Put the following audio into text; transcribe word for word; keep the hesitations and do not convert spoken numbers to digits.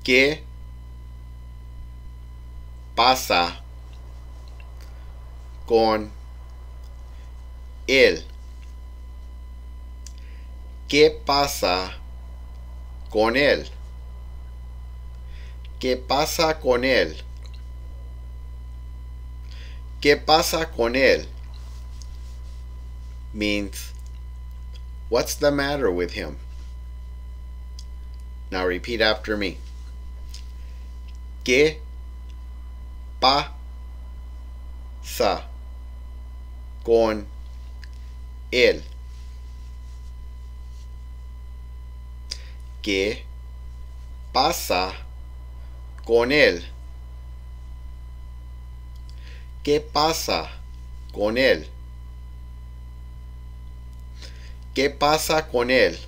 ¿Qué pasa con él? ¿Qué pasa con él? ¿Qué pasa con él? ¿Qué pasa con él? Means, what's the matter with him? Now repeat after me. ¿Qué pasa con él? ¿Qué pasa con él? ¿Qué pasa con él? ¿Qué pasa con él?